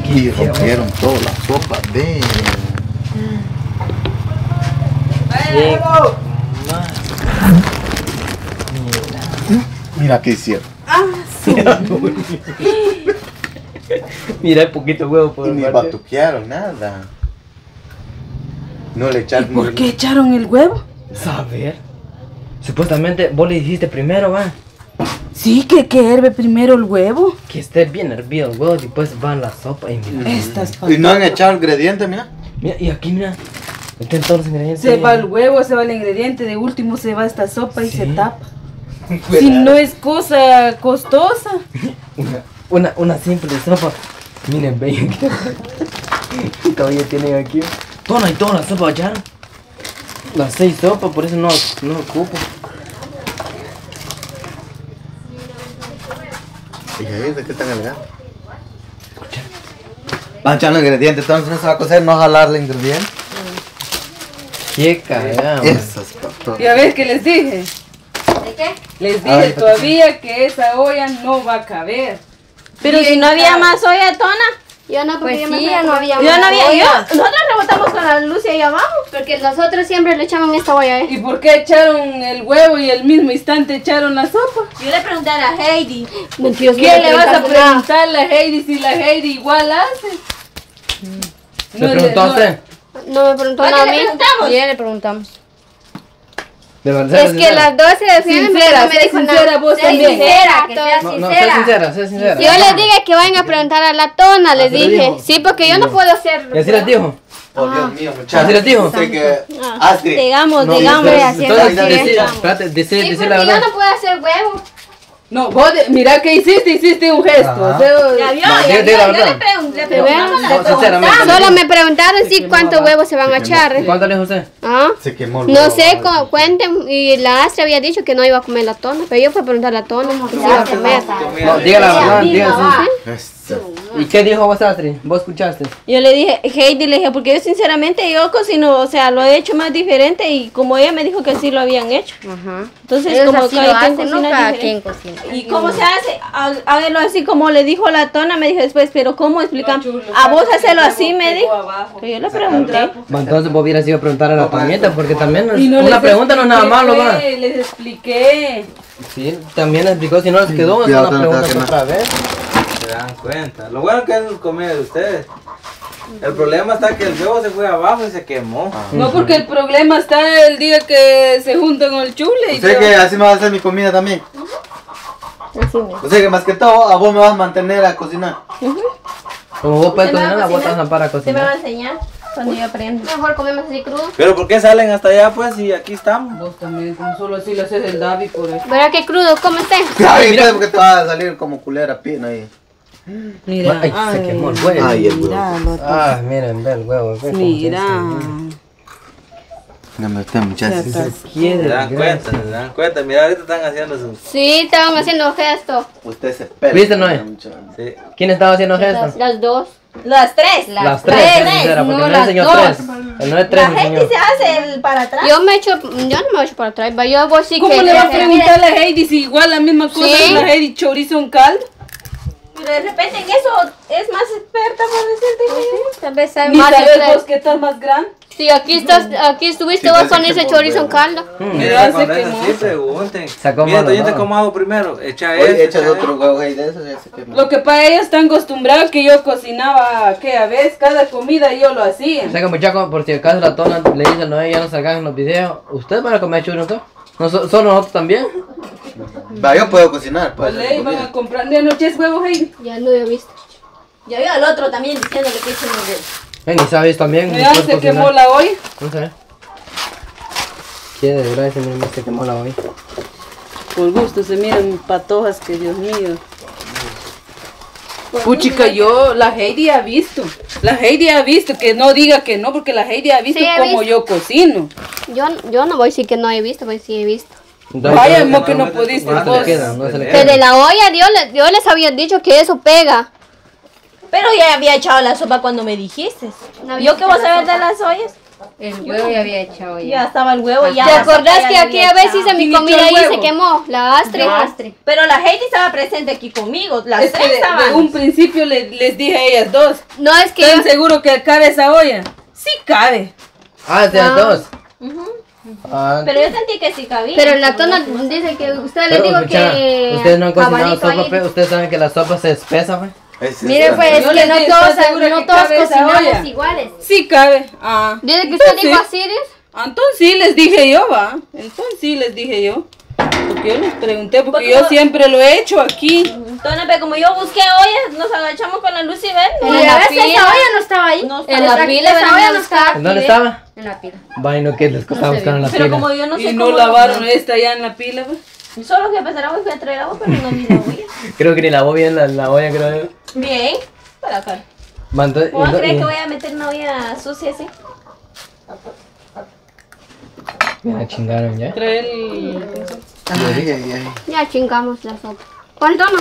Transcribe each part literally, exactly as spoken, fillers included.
Y rompieron toda la sopa, ve. Qué Mira qué hicieron. Ah, sí. Mira el poquito huevo por Y ni el parte. batuquearon nada. No le ¿Y echaron. por qué echaron el huevo? Saber. Supuestamente vos le dijiste primero, va. Sí, que que herve primero el huevo. Que esté bien hervido el huevo y después va la sopa y mira. Estas Y no han echado ingredientes, mira. Mira, y aquí mira. Están todos los ingredientes. Se va el huevo, se va el ingrediente, de último se va esta sopa y Sí. se tapa. Si no es cosa costosa. Una, una, una simple sopa. Miren, vean que todavía tienen aquí. Toda y toda la sopa echaron. Las seis sopas, por eso no, no ocupo. ¿Y ahí de qué están hablando? Van a echar los ingredientes, entonces no se va a cocer, no jalar los ingredientes. Qué cagada. Esas papas. Ya ves que les dije. ¿De qué? Les dije Ay, todavía que esa olla no va a caber. Pero Bien si no había caro. más olla, Tona. Yo no, porque Pues yo me sí, fui ya a no había Yo no había. Yo, olla. nosotros rebotamos con la luz ahí abajo. Porque nosotros siempre le echamos en esta olla, ¿eh? ¿Y por qué echaron el huevo y al mismo instante echaron la sopa? Yo le pregunté a la Heidi. Mentiroso. ¿Qué le vas a preguntar a la Heidi si la Heidi igual hace? ¿Le preguntó a usted? No me preguntó ¿Para nada a qué mí. le preguntamos? Sí, le preguntamos. De verdad. Es que las dos se defienden, pero Sincera, no me sé dijo sincera nada. vos Sé también. sincera, que seas No, no, sé sincera. sincera, sé sincera. Yo les dije que vayan a preguntar a la Tona, les ¿se le dije. dijo? Sí, porque yo no puedo hacerlo. ¿Y así les dijo? Oh, Dios mío, ¿Así muchachos. les dijo? Sé que. Ah, Astrid. digamos, No, digamos. pero- haciendo entonces, así, decí- digamos. espérate, decí- Sí, decí porque la yo verdad. no puedo hacer huevo. No, vos, de- mira que hiciste, hiciste un gesto. Ajá. o sea, Ya vio, No, ya diga- vio. diga la Yo verdad. le pregunté, le ¿Te ven? preguntamos, le No, sinceramente. preguntamos. Solo me preguntaron si cuántos huevos se van a echar. ¿Cuánto le dijo usted? ¿Ah? Se quemó el No huevo. sé, cu- cuenten. Y la Astra había dicho que no iba a comer la Tona, pero yo fui a preguntar a la Tona que si iba a comer. No, diga la verdad, diga sí. Eso. ¿Y qué dijo vos, Astrid? ¿Vos escuchaste? Yo le dije, Heidi, le dije, porque yo sinceramente yo cocino, o sea, lo he hecho más diferente y como ella me dijo que sí lo habían hecho. Ajá. Entonces, Ellos como así cada lo quien hacen, cocina ¿no? Cada diferente. quien cocina. ¿Y cómo se hace? Há- Hágalo así como le dijo la Tona, me dijo después, pero ¿cómo explican? A vos hacerlo así, me dijo. Que yo le pregunté. Bueno, entonces vos hubieras ido a preguntar a la Toñita, porque también y no una les pregunta no es nada expliqué, malo, va. pues, Les expliqué. Sí, también les explicó, si no les quedó, es cuidado, una no te va a pregunta quemar. otra vez. Se dan cuenta. Lo bueno que es el comida de ustedes. El problema está que el huevo se fue abajo y se quemó. No, porque el problema está el día que se juntan con el chule. Y Sé todo. que así me vas a hacer mi comida también. Así mismo. O sea que más que todo, a vos me vas a mantener a cocinar. Como vos puedes ¿Usted me va cocinar, a la vos cocinar? estás para Usted me va a cocinar. enseñar cuando yo aprenda. Mejor comemos así crudo. Pero ¿por qué salen hasta allá pues y aquí estamos? Vos también, como solo así lo haces el David por eso. ¿Verdad que crudo? ¿Cómo está? Ay, mira, porque te va a salir como culera pina ahí. Mira, Ay, se quemó el huevo. Ay, el huevo. míralo, Ah, miren, ve el huevo. ve cómo se mira. Dígame usted, muchachos. Ya está. Se quiere, dan cuenta, se dan cuenta. Mira, ahorita están haciendo su... Sí, estaban haciendo gestos. Usted se espera. ¿Viste, Noé? muchacho. Sí. ¿Quién estaba haciendo gestos? Las dos. Las tres. Las tres, tres, sé sincera, porque no no le las enseñó dos. tres. El no es tres, La me gente enseñó. se hace el para atrás. Yo me echo, yo no me echo para atrás, va, yo voy sí ¿Cómo que le va a que- preguntar a la Heidi si igual la misma cosa Sí. es la Heidi chorizo en caldo? Pero de repente en eso es más experta, por decirte. Tal vez sabe Ni más sabes de- vos que estás más grande. Sí, aquí estás, aquí estuviste Sí, vos parece con que ese por chorizo en huevo. caldo. Mm. Mira, se Cuando es quemó. así, pregunten. Sacó Mira, malo, Toñita, ¿no? ¿cómo hago primero? Echa Hoy eso. echas echa otro eso. huevo ahí de esos, ya se quemó. Lo que para ellos están acostumbrados que yo cocinaba, que a veces cada comida yo lo hacía. O sea que muchachos, por si acaso la Tona le dice no, ya no salgan en los videos. ¿Ustedes van a comer churros? ¿No, so- ¿Solo nosotros también? Va, yo puedo cocinar. Pues, Pues le iban a comprar de noche huevos, Heidi. Ya no he visto. Yo vi al otro también diciéndole que echen los dedos. Eh, ni sabes también. Ya después se cocinar. quemó la olla. No sé. Quiere de verdad ese mismo se quemó la olla. Por gusto se miran patojas que Dios mío. Puchica, yo, la Heidi ha visto. La Heidi ha visto, que no diga que no, porque la Heidi ha visto Sí, he cómo visto. yo cocino. Yo, yo no voy a decir que no he visto, pues sí he visto. Entonces, Vaya, no, mo que no pudiste no se vos. le queda, no se le Que queda. de la olla yo, le- yo les había dicho que eso pega. Pero ya había echado la sopa cuando me dijiste. No había ¿Yo qué voy a echado la saber de las ollas? El huevo ya había echado Ya ya. estaba el huevo, ya. ¿Te la sopa acordás ya que le aquella había vez hice echado. mi ¿Quién comida echó el y se huevo? quemó? La Astrid. Yo. Astrid. Pero la Heidi estaba presente aquí conmigo. Las Es que tres de, de estaban. un principio le- les dije a ellas dos. No, es que ¿Están yo- seguros que cabe esa olla? Sí cabe. Ah, ustedes Ah. dos. Ujú. Ah, Pero yo sentí que sí cabía. Pero la tona dice que usted le pero, digo escucha, que ustedes no han cocinado abanico sopa, ahí. pe, ustedes saben que la sopa se espesa, pe. Es Mire esa. pues, Yo que les no dije, todos, ¿estás segura no que todos cabe esa cocinamos olla? iguales. Sí cabe. Ah. Dice que usted Sí. dijo así, ¿ves? Entonces sí les dije yo, va. Entonces sí les dije yo. Porque yo les pregunté, porque Porque yo no- siempre lo he hecho aquí. Entonces, pero como yo busqué ollas, nos agachamos con la luz y ven. En no, la ya ves, pila. esa olla no estaba ahí. No En estaba. la pila esa olla no no estaba. ¿En dónde ¿ves? estaba? En la pila. Vaino que les costaba buscar en la Pero pila. como yo no sé Y no cómo- lavaron esta ya en la pila, va. Solo que empezar agua y fui a traer agua, pero no vi la olla. Creo que ni lavó bien la, la olla, creo yo. Bien. Para acá. Mandó, y- ¿Cómo crees y- que voy a meter una olla sucia así? Me la chingaron ya. Trae el... Ay, ay, ay. Ya chingamos la sopa. ¿Cuál toma?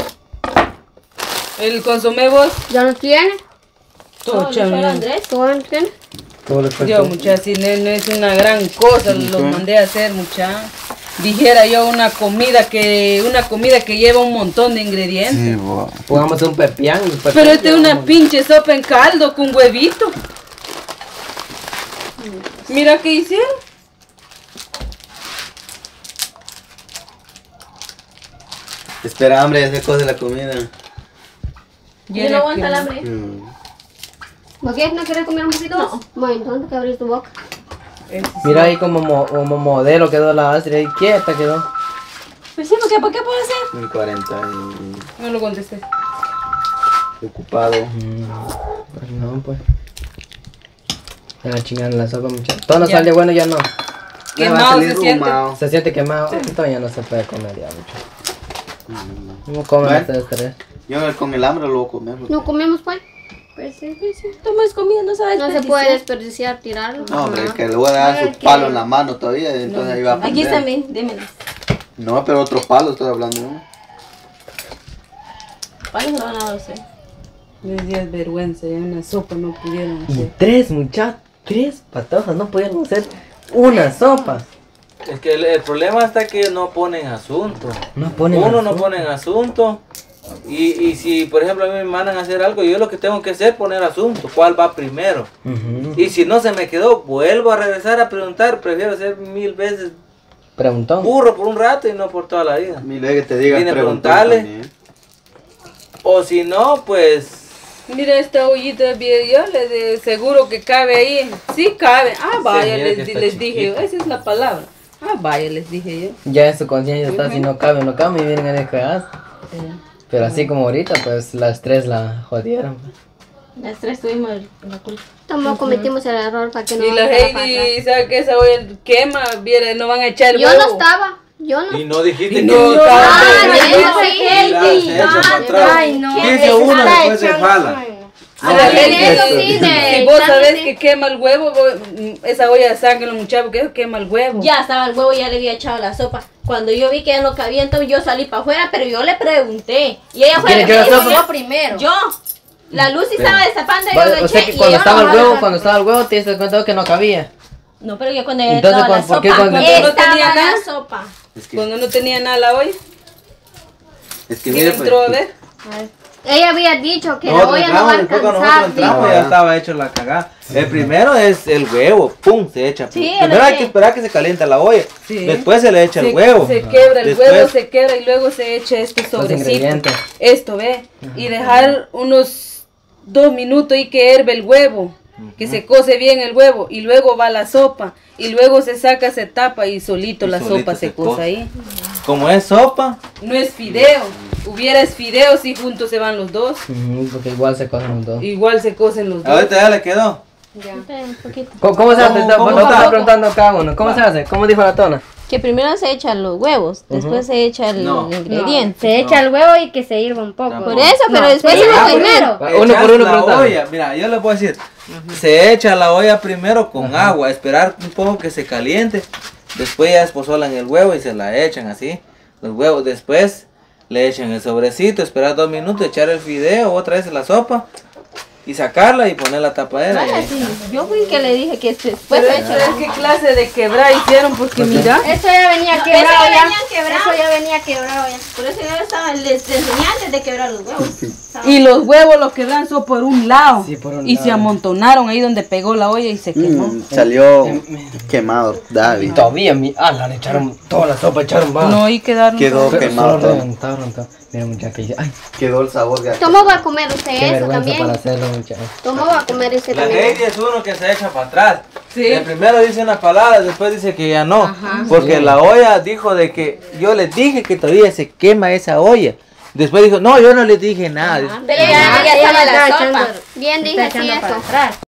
El consomé vos. ¿Ya no tiene? No, Tocha, le echó el mira. Andrés. ¿Tú no tienes? ¿Cómo le fue? Yo, mucha, si no, no es una gran cosa, los mandé a hacer, mucha. Dijera yo una comida que una comida que lleva un montón de ingredientes. Sí, bo. Pongamos un pepián. un pepián Pero esta es una llevamos- pinche sopa en caldo con huevito. Mira qué hicieron. Espera, hambre, ya se cose la comida. Yo no aguanto el hambre. Mm. ¿No quieres, no quieres comer un poquito más? Bueno, entonces que abrir tu boca. Mira ahí como, mo- como modelo quedó la Astrid, ahí quieta quedó. Pues sí, ¿por qué? ¿Por qué puedo hacer? Un cuarenta y No lo contesté. ocupado. Pues no, pues. Se la chingaron la sopa, muchachos. Todo no sale bueno, ya no. Me va a Quemado salir se siente. rumao. Se siente quemado. Esto ya no se puede comer ya, mucho. ¿Cómo comen Bueno. ustedes tres? Yo con el hambre lo voy a comer. ¿No comemos, pues? Pues sí, pues sí. Tomas comida, no sabes. No se puede desperdiciar, tirarlo. No, hombre, que le voy a dar su palo en la mano todavía, entonces ahí va a Aquí aprender. está, ven, démelas. No, pero otro palo estoy hablando. ¿no? ¿Cuáles no van a dar usted? Les dio vergüenza, ya una sopa no pudieron Y hacer. tres, muchachos. Tres patojas, no pudieron hacer una sopa. Es que el, el problema está que no ponen asunto. No ponen Uno no asunto. pone en asunto. Y, y si, por ejemplo, a mí me mandan a hacer algo, yo lo que tengo que hacer es poner asunto. ¿Cuál va primero? Ujú. Y si no se me quedó, vuelvo a regresar a preguntar. Prefiero ser mil veces Preguntó. burro por un rato y no por toda la vida. Mira que te digan Vine a preguntar preguntarle. también. O si no, pues... Mira esta ollita bien, yo les de seguro que cabe ahí. Sí cabe. Ah, vaya, mira les, que di- está les dije yo. chiquita. Esa es la palabra. Ah, vaya, les dije yo. Ya en su conciencia está, si no cabe, no cabe, y vienen a despegar. Pero así como ahorita, pues las tres la jodieron. Las tres tuvimos la culpa. Tampoco cometimos el error para que no Y la vayamos para Heidi sabe que esa olla quema, viera, no van a echar el Yo huevo. no estaba. Yo no. Y no dijiste Y que... no, Ah, estaba- eso sí. Mira, se echa para atrás. Ay, no. Dice uno, después se jala. Ah, la Heidi, eso sí, de- si vos sabes sándwich. que quema el huevo, vos- mm, esa olla sáquenlo muchachos, porque eso quema el huevo. Ya estaba el huevo, ya le había echado la sopa. Cuando yo vi que ya no cabía, entonces yo salí para afuera, pero yo le pregunté. Y ella fue ¿Quién la que echó la dijo, sopa? yo primero. Yo. La luz sí estaba destapando y yo Vale, lo o sea eché. que y cuando ella estaba el bajó la huevo, sopa. cuando estaba el huevo, te diste cuenta que no cabía. No, pero yo cuando ella Entonces, estaba la ¿por qué sopa, cuando- Cuando no estaba tenía la nada? sopa. Es que, Cuando no tenía nada la olla, es que ¿quién mire, pues, entró a ver? Ella había dicho que la nosotros olla no va a entramos, después cuando alcanzar. nosotros entramos dijo. ya estaba hecho la cagada. El primero es el huevo, pum, se echa. Sí, Primero el hay que- que esperar que se caliente la olla. Sí. Después se le echa se, el huevo. se quebra el Después- huevo, se quebra y luego se echa este sobrecito. ingredientes. Esto, ve. Y dejar unos dos minutos y que herve el huevo. Que se cose bien el huevo. Y luego va la sopa. Y luego se saca, se tapa y solito Y la solito sopa se, se cose cose. ahí. Como es sopa, No es fideo. Hubiera es fideo si juntos se van los dos. Ujú, porque igual se cogen los dos. Igual se cocen los dos. ahorita ya le quedó. Espera un poquito. ¿Cómo, cómo se hace? ¿Cómo, Vos cómo estás va? preguntando a cada uno. ¿Cómo se hace? ¿Cómo dijo la tona? Que primero se echan los huevos, después se echa el No. ingrediente. Se echa el huevo y que se hirva un poco. Tampoco. Por eso, pero No, después se se echa lo el primero. Ah, uno Echas por uno la preguntando. olla. Mira, yo le puedo decir, se echa la olla primero con agua, esperar un poco que se caliente, después ya esposolan el huevo y se la echan así, los huevos, después le echan el sobrecito, esperar dos minutos, echar el fideo, otra vez la sopa, y sacarla y poner la tapadera. Vaya, y- sí. Yo fui que le dije que después Pero de eso es qué clase de quebrar hicieron, porque mira. Eso ya venía No, quebrado eso ya ya. venía quebrado. Eso ya venía quebrado ya. Por eso yo estaba, les enseñé antes de quebrar los huevos. Y los huevos los quebran solo por un lado. Sí, por un y lado. se amontonaron ahí donde pegó la olla y se quemó. Mm, salió quemado, Y David. todavía mi ala le echaron toda la sopa, echaron más. No, y quedaron. Quedó Pero quemado solo todo. reventaron todo. Mira muchacha, dice, ay, Quedó el sabor de aquel. ¿Cómo va a comer usted qué eso vergüenza también? para hacerlo muchacha. ¿Cómo va a comer usted La también? Heidi es uno que se echa para atrás. Sí. El primero dice una palabra, después dice que ya no. Porque la olla dijo de que yo les dije que todavía se quema esa olla. Después dijo, no, yo no les dije nada. Pero ya, Ah, ya ella estaba estaba la sopa. echando- Bien Está dije así echando para eso. atrás.